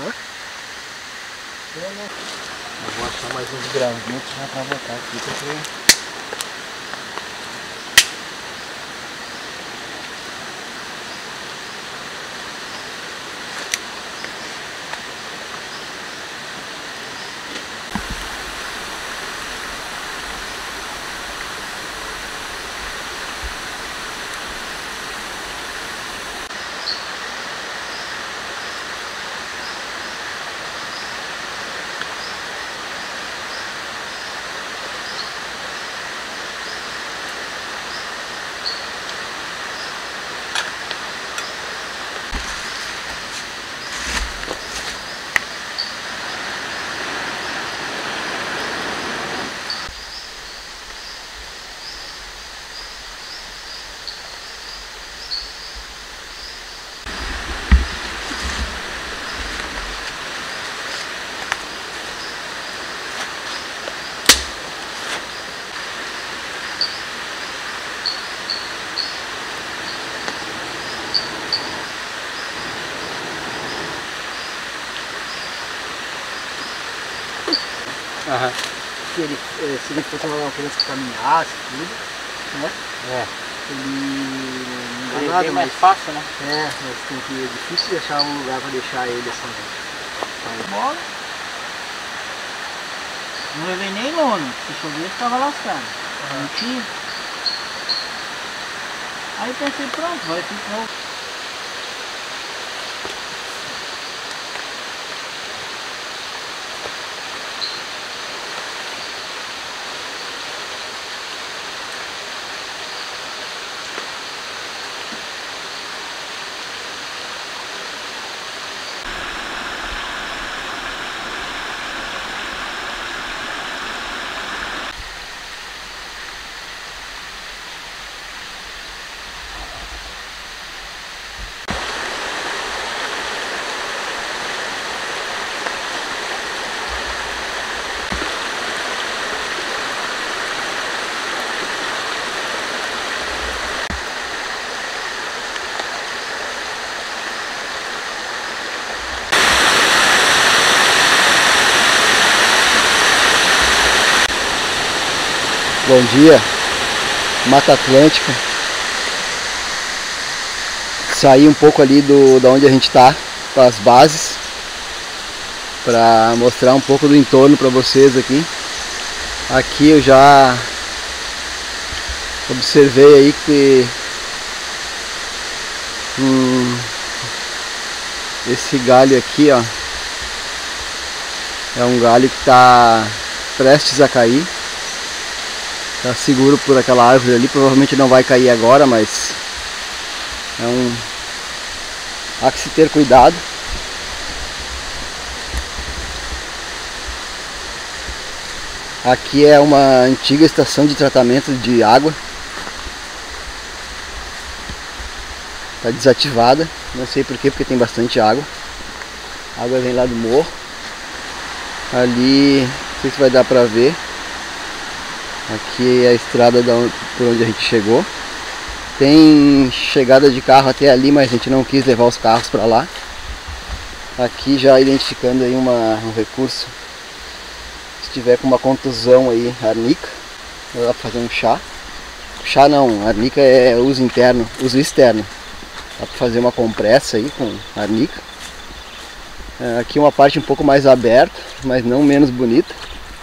Hã? Eu vou achar mais uns gravetos já pra botar aqui, porque... Aham. Se ele fosse uma criança que caminhasse, tudo, né? É. Ele não dá Ele é nada, bem mas... mais fácil, né? É, mas tem que... É difícil de achar um lugar pra deixar ele assim. Aí, Bola. Não levei nem lona. Se chover, ficava lascado. Não tinha. Aí pensei, pronto, vai ficar... bom dia, Mata Atlântica. Saí um pouco ali da onde a gente está, para as bases, para mostrar um pouco do entorno para vocês aqui. Aqui eu já observei aí que esse galho aqui, ó, é um galho que está prestes a cair. Tá seguro por aquela árvore ali, provavelmente não vai cair agora, mas há que se ter cuidado. Aqui é uma antiga estação de tratamento de água. Está desativada, não sei porquê, porque tem bastante água. A água vem lá do morro. Ali, não sei se vai dar para ver. Aqui é a estrada por onde a gente chegou. Tem chegada de carro até ali, mas a gente não quis levar os carros para lá. Aqui já identificando aí um recurso. Se tiver com uma contusão aí, arnica, dá para fazer um chá. Chá não, arnica é uso interno, uso externo. Dá para fazer uma compressa aí com arnica. Aqui uma parte um pouco mais aberta, mas não menos bonita.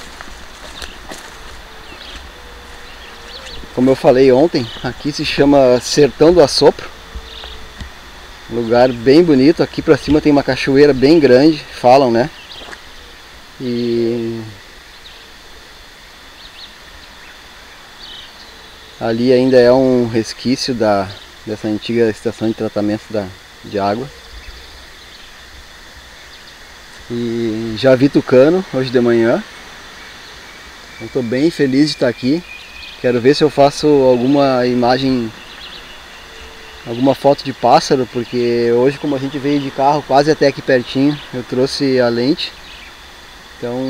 Como eu falei ontem, aqui se chama Sertão do Assopro. Lugar bem bonito. Aqui pra cima tem uma cachoeira bem grande, falam, né? E ali ainda é um resquício dessa antiga estação de tratamento de água. E já vi tucano hoje de manhã. Eu estou bem feliz de estar aqui. Quero ver se eu faço alguma imagem, alguma foto de pássaro, porque hoje, como a gente veio de carro quase até aqui pertinho, eu trouxe a lente. Então,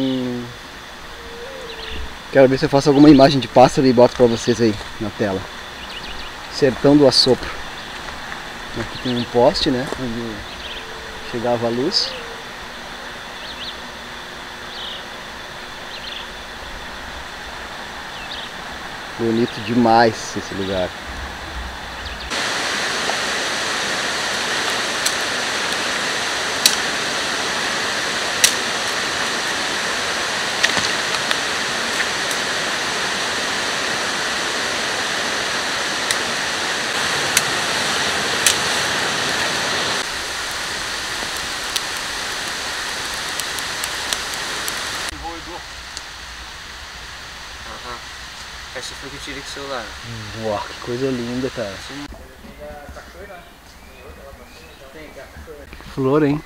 quero ver se eu faço alguma imagem de pássaro e boto para vocês aí na tela. Sertão do Assopro. Aqui tem um poste, né, onde chegava a luz. Bonito demais esse lugar. Essa foi que eu tirei com o celular. Uau, que coisa linda, cara. Flor, hein?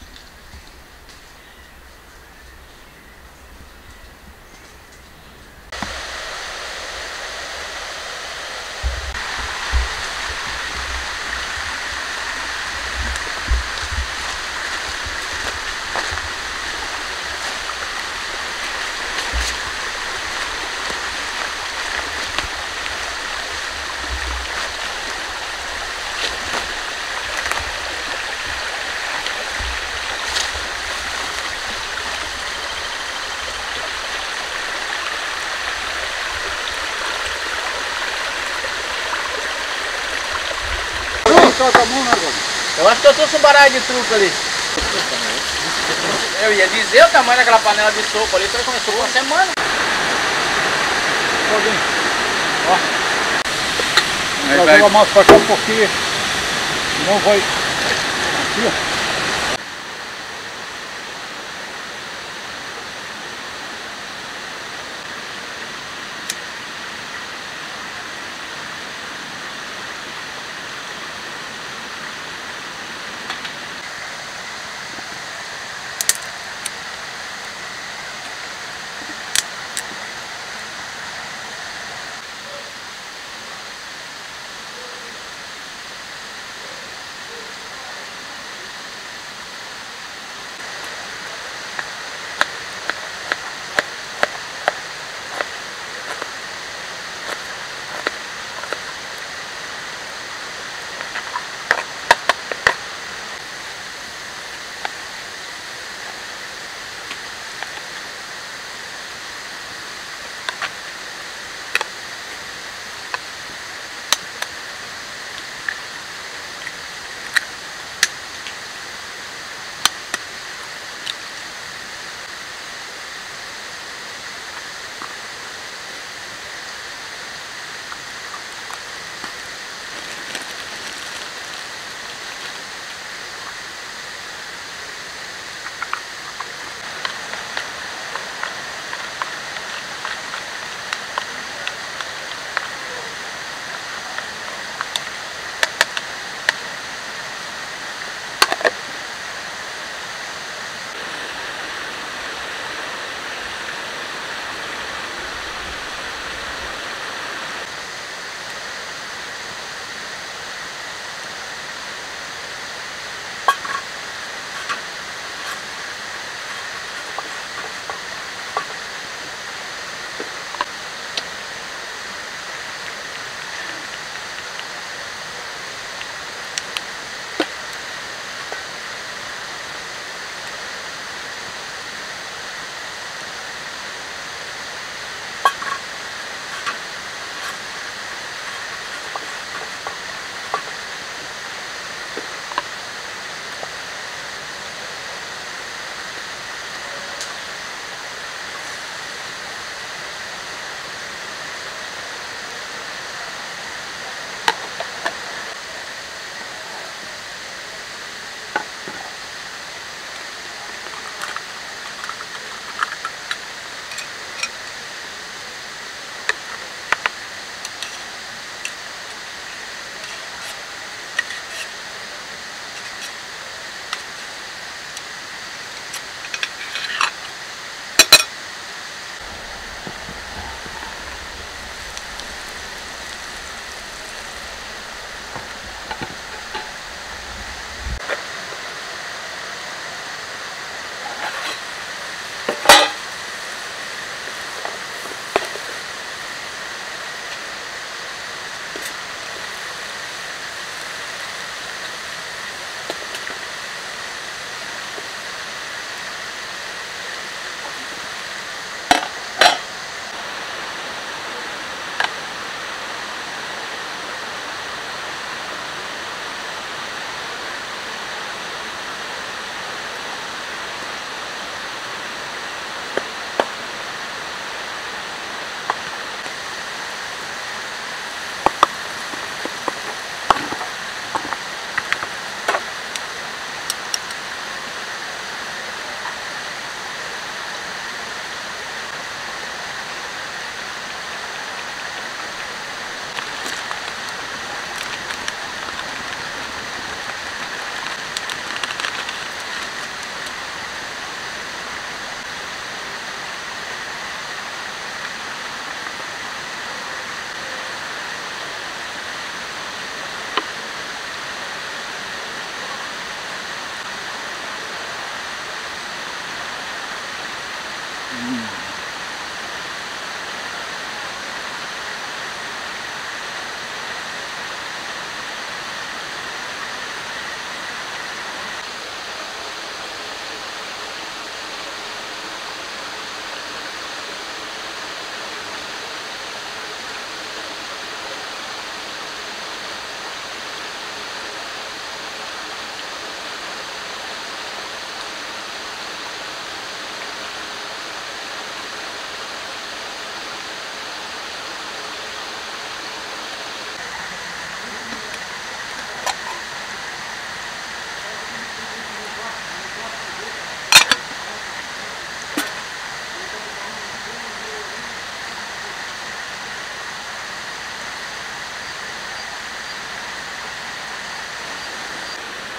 Eu acho que eu trouxe um baralho de truco ali. Eu ia dizer o tamanho daquela panela de sopa ali, então começou uma semana. Ó. Nós vamos mais pra cá um pouquinho. Não vai. Aqui, ó.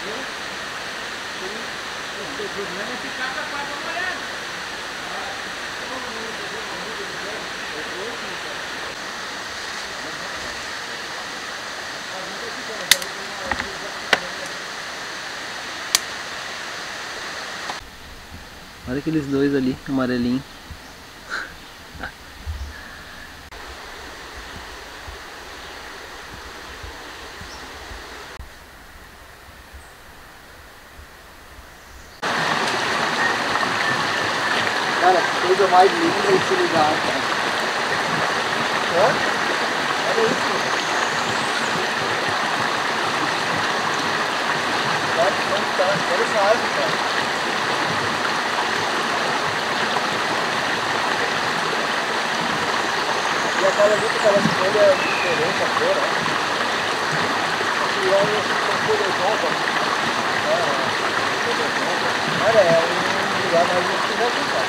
O problema é ficar com a pata molhada. Olha aqueles dois ali, amarelinho. Cara, que coisa mais linda esse lugar, cara. Olha isso. Olha essa árvore, cara. E aquela ali que aquela folha é diferente a cor, ó. Aqui lá são folhas novas. Cara, é um lugar mais lindo aqui, cara.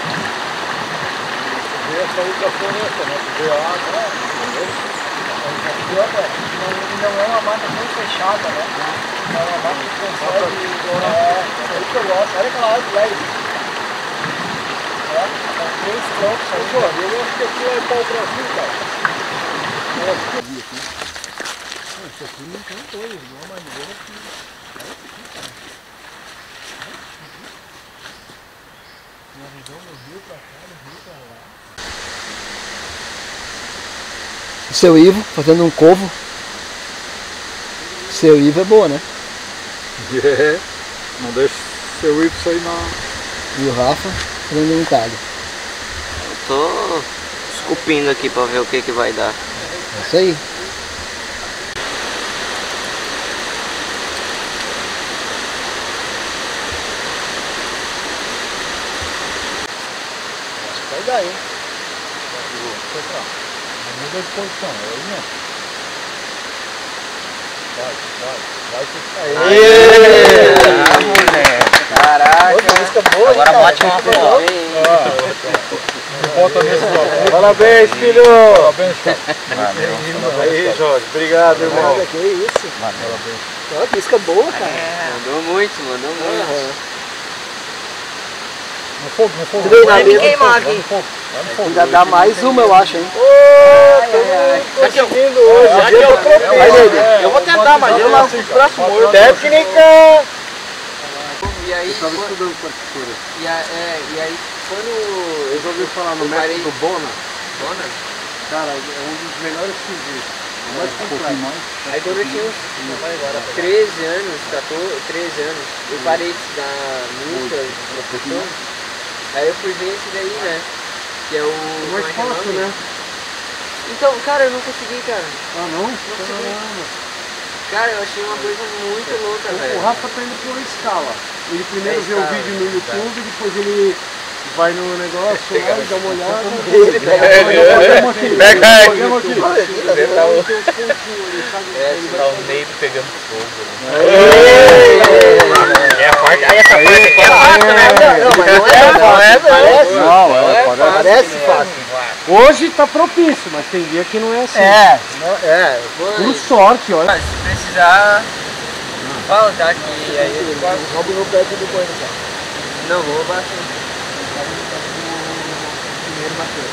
Você vê a saída da floresta, né? Você vê a água, Não é uma mata tão fechada, né? É uma mata que consegue. É isso que eu gosto. Olha aquela árvore lá. São 3 troncos aí. Pô, eu acho que aqui é pau Brasil, cara. Isso aqui não tem coisa, de uma maneira que. Uma visão do rio pra cá, do rio pra lá. O seu Ivo fazendo um covo. O seu Ivo é boa, né? É, não deixa seu Ivo sair na... E o Rafa fazendo um entalho. Eu tô esculpindo aqui pra ver o que vai dar. É isso aí. Vai dar, hein? Não muda de posição, é aí mesmo. Aê! Moleque! Caraca! Música boa, Agora hein, cara? bote uma foto. Volta nesse bloco. Parabéns, filho! Parabéns, cara. Aí, Jorge. Obrigado, irmão. Que isso? Parabéns. Olha que música boa, cara. Mandou muito, mandou muito. No fogo, no fogo. Três na Vai me mesa. queimar aqui. Vai no fogo. Ainda dá mais uma, eu acho, hein? Conseguindo hoje. Vai, Lele. Eu vou tentar, mas eu lá com os braços mortos. Técnica! E aí, estudando partitura. e aí quando eu Já ouviu falar no parei- método Bona? Bona, Cara, é um dos melhores que existe. Mais pouquinho mais. aí quando eu tinha uns 13 anos, 14, 13 anos, eu parei de estudar música, professor. Aí eu fui ver esse daí, né? Que é o. Mais como é que é o fácil, nome? né? Então, cara, eu não consegui, cara. Ah, não? consegui. Cara, eu achei uma coisa muito louca, velho. O Rafa tá indo por escala. Ele primeiro É vê o escala, vídeo no YouTube, depois ele vai no negócio lá e dá uma olhada. Ele pega Pega aí. tá o Ney pegando fogo. É a parte, aí essa parte aqui É fácil, né? Não, mas não é fácil. Não, Parece fácil. Hoje tá propício, mas tem dia que não é assim. Por sorte, olha. Se precisar, fala, tá? Que aí ele pode. Rouba o meu pé do banho, cara. Não, vou roubar sim. Primeiro bateu.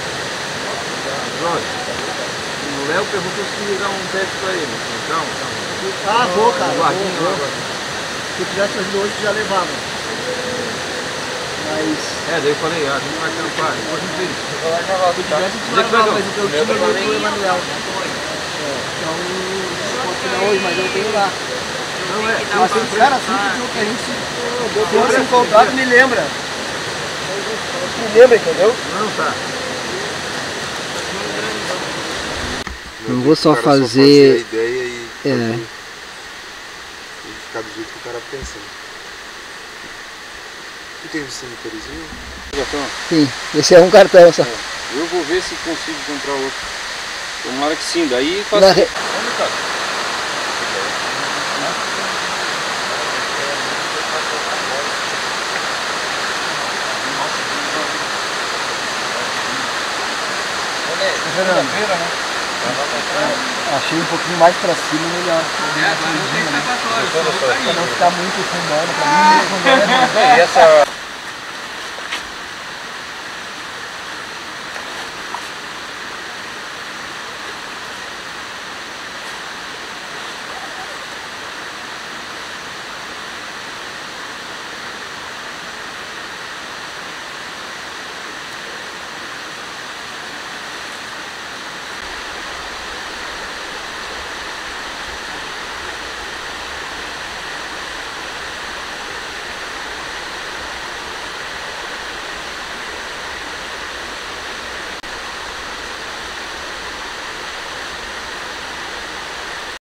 O Léo perguntou se queria dar um teste pra ele. Calma. Ah, vou, cara. Guardinha lá. Se eu tivesse trazido hoje, já levava. Mas... Daí eu falei, a gente vai ter no par. Pode não ter isso. Eu vou lá já volto, tá? tivesse, te levava, mas o que eu tinha meu do também. Emanuel. Então, não posso pegar hoje, mas eu tenho lá. Não é. Mas tem cara assim que a gente se encontrado me lembra. Me lembra, entendeu? Não, tá. Não vou só a fazer... ideia e ficar do jeito que o cara pensa. Tu tem esse cemitério? Sim, esse é um cartão só. Eu vou ver se consigo comprar outro. Tomara que sim, daí faço. Na re- Segunda-feira, né? Achei um pouquinho mais pra cima melhor. Agora não tem escapatória, só vou cair. Pra não ficar muito fundando, pra mim fundando. E essa